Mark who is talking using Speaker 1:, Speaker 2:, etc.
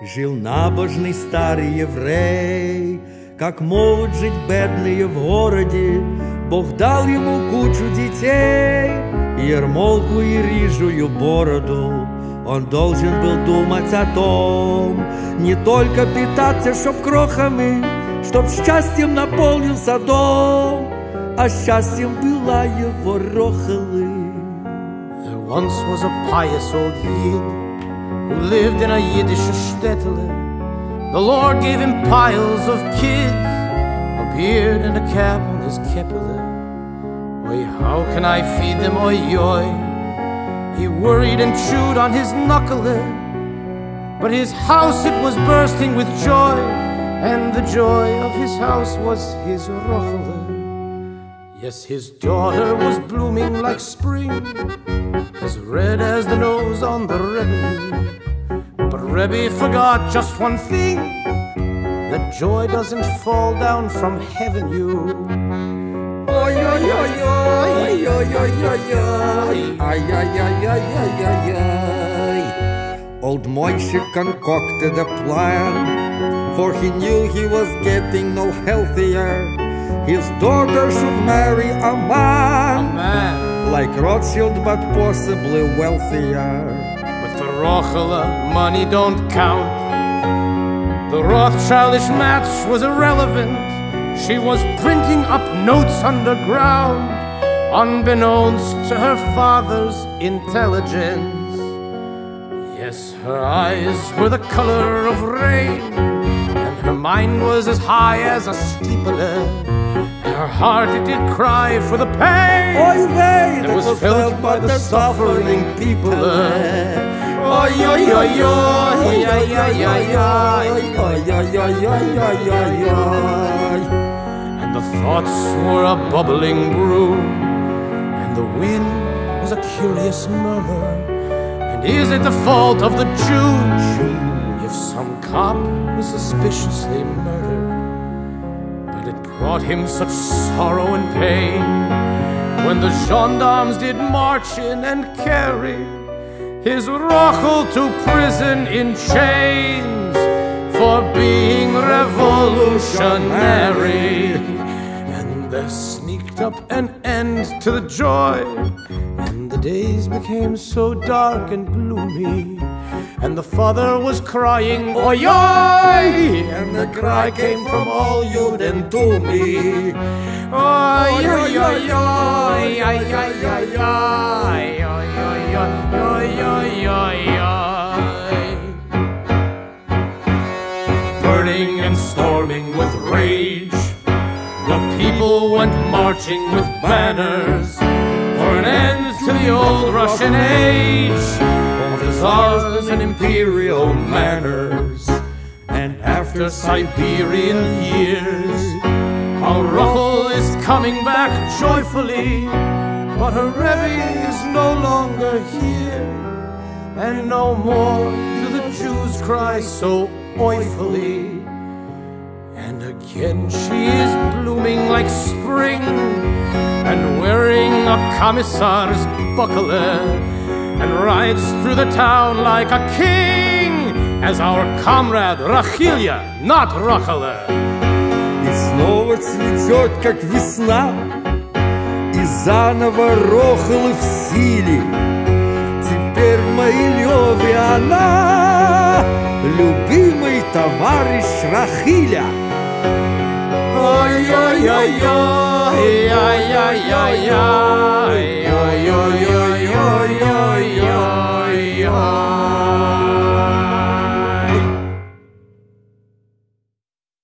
Speaker 1: Жил набожный старый еврей, как могут жить бедные в городе. Бог дал ему кучу детей, ермолку и рыжую бороду. Он должен был думать о том, не только питаться, чтоб крохами, чтоб счастьем наполнился дом, а счастьем была его Rokhele.
Speaker 2: There once was a pious old Yid who lived in a Yiddish shtetl. The Lord gave him piles of kids, a beard and a cap on his keppele. Oy, how can I feed them, oy, oy? He worried and chewed on his knuckle, but his house, it was bursting with joy, and the joy of his house was his Rokhele. Yes, his daughter was blooming like spring, as red as the nose on the Rebbe. But Rebbe forgot just one thing, that joy doesn't fall down from heaven, you. Oy, oy, oy, oy, oy, oy, oy, oy, ay, ay, ay, ay, ay, ay, ay.
Speaker 1: Old Moshe concocted a plan, for he knew he was getting no healthier. His daughter should marry a man, like Rothschild, but possibly wealthier.
Speaker 2: But for Rokhele, money don't count. The Rothschildish match was irrelevant. She was printing up notes underground, unbeknownst to her father's intelligence. Yes, her eyes were the color of rain, and her mind was as high as a steeple. Her heart, it did cry for the pain that was felt by the suffering people. Oy, oy, oy, oy, oy, oy, oy, oy, oy, oy. And the thoughts were a bubbling brew, and the wind was a curious murmur. And is it the fault of the Jew if some cop was suspiciously murdered? But it brought him such sorrow and pain when the gendarmes did march in and carry his Rokhele to prison in chains for being revolutionary. And there sneaked up an end to the joy, and the days became so dark and gloomy, and the father was crying, oy, oy, and the cry came from all Yud and Tumi. Oy, oy, oy, oy, oy, oy, oy, oy, oy, oy, oy, oy, oy. Burning and storming with rage, the people went marching with banners for an end to the old Russian age of the czars and imperial manners. And after Siberian years, our Rokhele is coming back joyfully, but her Rebbe is no longer here, and no more do the Jews cry so oifully. And again she is blooming like spring, and wearing a commissar's buckle, and rides through the town like a king, as our comrade Rokhele, not Rokhele.
Speaker 1: И снова цветет, как весна, и заново Rokhele в силе. Теперь в Могилеве она, любимый товарищ Rokhele.
Speaker 2: Ой-ой-ой-ой, ой-ой-ой-ой.